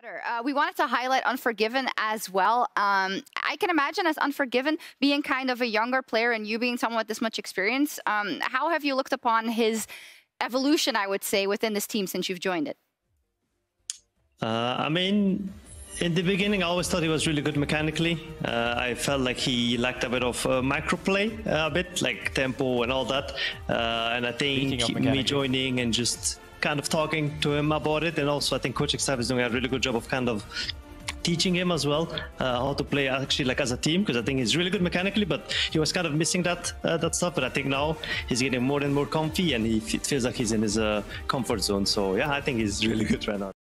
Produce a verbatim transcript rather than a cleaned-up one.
Uh, we wanted to highlight Unforgiven as well. Um, I can imagine as Unforgiven being kind of a younger player and you being someone with this much experience, um, how have you looked upon his evolution, I would say, within this team since you've joined it? Uh, I mean, in the beginning, I always thought he was really good mechanically. Uh, I felt like he lacked a bit of uh, microplay, uh, a bit like tempo and all that. Uh, and I think me joining and just kind of talking to him about it, and also I think coaching staff is doing a really good job of kind of teaching him as well uh, how to play actually like as a team, because I think he's really good mechanically, but he was kind of missing that uh, that stuff. But I think now he's getting more and more comfy, and he feels like he's in his uh, comfort zone. So yeah, I think he's really good right now.